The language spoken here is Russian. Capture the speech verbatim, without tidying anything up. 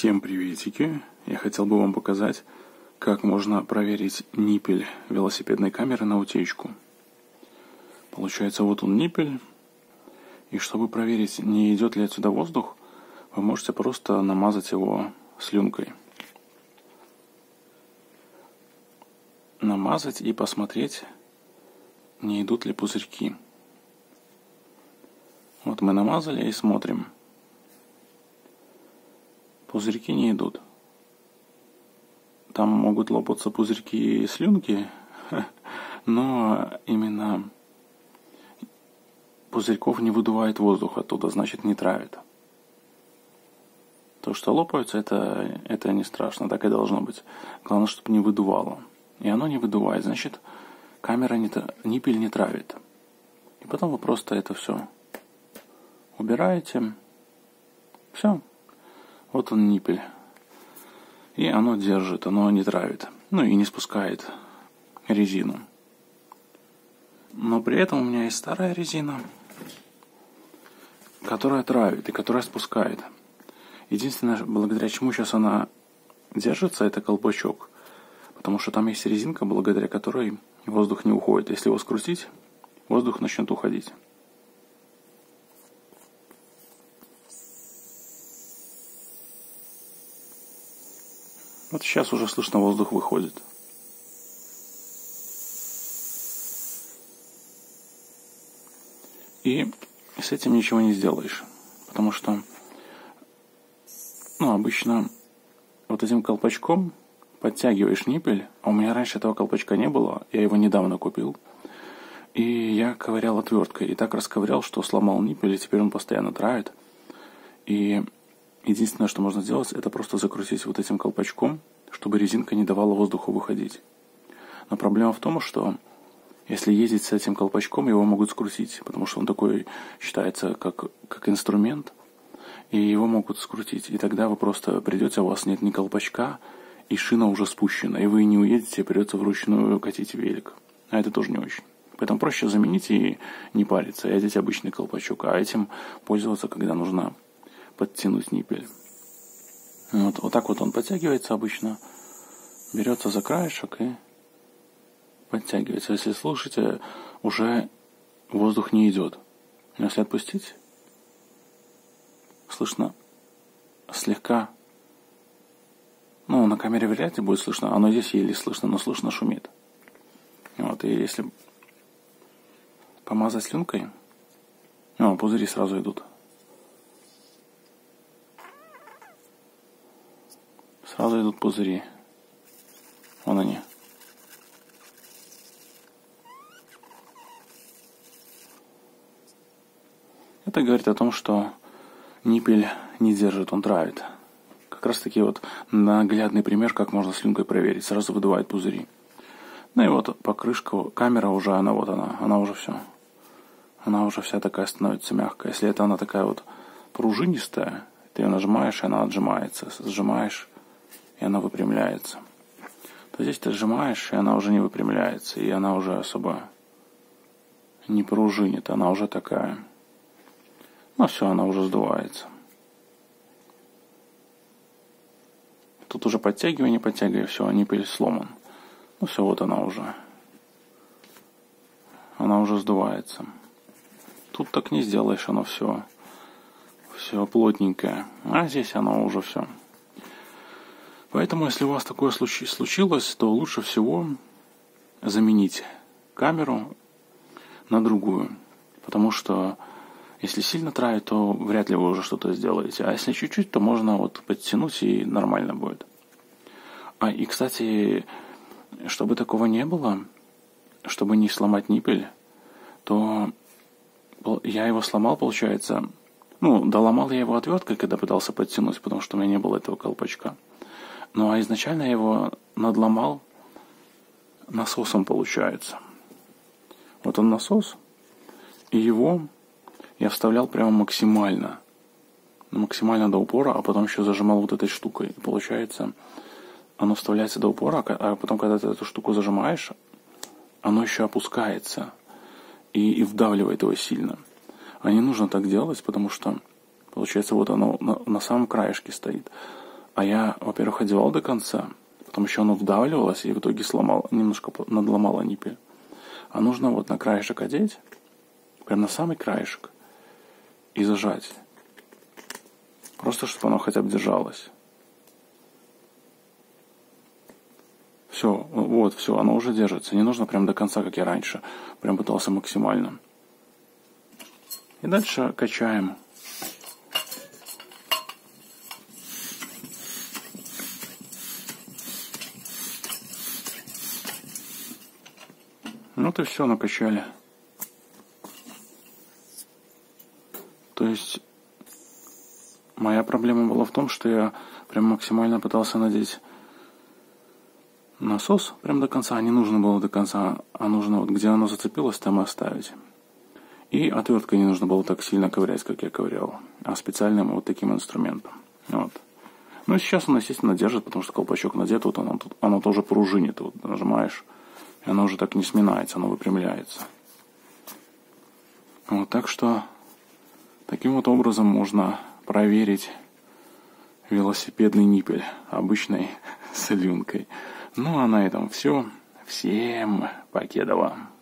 Всем приветики! Я хотел бы вам показать, как можно проверить ниппель велосипедной камеры на утечку. Получается, вот он ниппель, и чтобы проверить, не идет ли отсюда воздух, вы можете просто намазать его слюнкой. Намазать и посмотреть, не идут ли пузырьки. Вот мы намазали и смотрим. Пузырьки не идут. Там могут лопаться пузырьки слюнки, но именно пузырьков не выдувает воздух оттуда, значит не травит. То, что лопаются, это, это не страшно, так и должно быть. Главное, чтобы не выдувало. И оно не выдувает, значит камера не, ниппель не травит. И потом вы просто это все убираете. Все. Вот он ниппель. И оно держит, оно не травит. Ну и не спускает резину. Но при этом у меня есть старая резина, которая травит и которая спускает. Единственное, благодаря чему сейчас она держится, это колпачок. Потому что там есть резинка, благодаря которой воздух не уходит. Если его скрутить, воздух начнет уходить. Вот сейчас уже слышно, воздух выходит. И с этим ничего не сделаешь. Потому что, ну, обычно вот этим колпачком подтягиваешь ниппель, а у меня раньше этого колпачка не было, я его недавно купил. И я ковырял отверткой, и так расковырял, что сломал ниппель, и теперь он постоянно травит. И единственное, что можно сделать, это просто закрутить вот этим колпачком, чтобы резинка не давала воздуху выходить. Но проблема в том, что если ездить с этим колпачком, его могут скрутить, потому что он такой считается как, как инструмент, и его могут скрутить. И тогда вы просто придете, у вас нет ни колпачка, и шина уже спущена, и вы не уедете, придется вручную катить велик. А это тоже не очень. Поэтому проще заменить и не париться, и одеть обычный колпачок, а этим пользоваться, когда нужно подтянуть ниппель. Вот, вот так вот он подтягивается обычно, берется за краешек и подтягивается. Если слушаете, уже воздух не идет. Но если отпустить, слышно слегка, ну, на камере вряд ли будет слышно, оно здесь еле слышно, но слышно шумит. Вот, и если помазать слюнкой, ну, пузыри сразу идут. Сразу идут пузыри. Вон они. Это говорит о том, что ниппель не держит, он травит. Как раз таки вот наглядный пример, как можно слюнкой проверить. Сразу выдувает пузыри. Ну и вот покрышка, камера уже, она вот она, она уже все. Она уже вся такая становится мягкая. Если это она такая вот пружинистая, ты ее нажимаешь, и она отжимается. Сжимаешь, и она выпрямляется. То здесь ты сжимаешь, и она уже не выпрямляется, и она уже особо не пружинит, она уже такая. Ну все, она уже сдувается. Тут уже подтягивай, не подтягивай, все, ниппель сломан. Ну все, вот она уже. Она уже сдувается. Тут так не сделаешь, оно все, все плотненькое. А здесь оно уже все. Поэтому, если у вас такое случилось, то лучше всего заменить камеру на другую. Потому что если сильно травит, то вряд ли вы уже что-то сделаете. А если чуть-чуть, то можно вот подтянуть, и нормально будет. А и, кстати, чтобы такого не было, чтобы не сломать ниппель, то я его сломал, получается. Ну, доломал я его отверткой, когда пытался подтянуть, потому что у меня не было этого колпачка. Ну, а изначально я его надломал насосом, получается. Вот он насос, и его я вставлял прямо максимально. Максимально до упора, а потом еще зажимал вот этой штукой. И получается, оно вставляется до упора, а потом, когда ты эту штуку зажимаешь, оно еще опускается и, и вдавливает его сильно. А не нужно так делать, потому что, получается, вот оно на, на самом краешке стоит. А я, во-первых, одевал до конца, потом еще оно вдавливалось и в итоге сломал, немножко надломало ниппель. А нужно вот на краешек одеть, прям на самый краешек, и зажать. Просто, чтобы оно хотя бы держалось. Все, вот, все, оно уже держится. Не нужно прям до конца, как я раньше. Прям пытался максимально. И дальше качаем. Вот и все, накачали. То есть моя проблема была в том, что я прям максимально пытался надеть насос прям до конца. Не нужно было до конца, а нужно вот где оно зацепилось, там и оставить. И отверткой не нужно было так сильно ковырять, как я ковырял, а специальным вот таким инструментом. Вот. Ну и сейчас он, естественно, держит, потому что колпачок надет, вот оно, оно тоже пружинит. Вот нажимаешь, и оно уже так не сминается, оно выпрямляется. Вот, так что таким вот образом можно проверить велосипедный ниппель обычной солюнкой. Ну а на этом все. Всем покедова.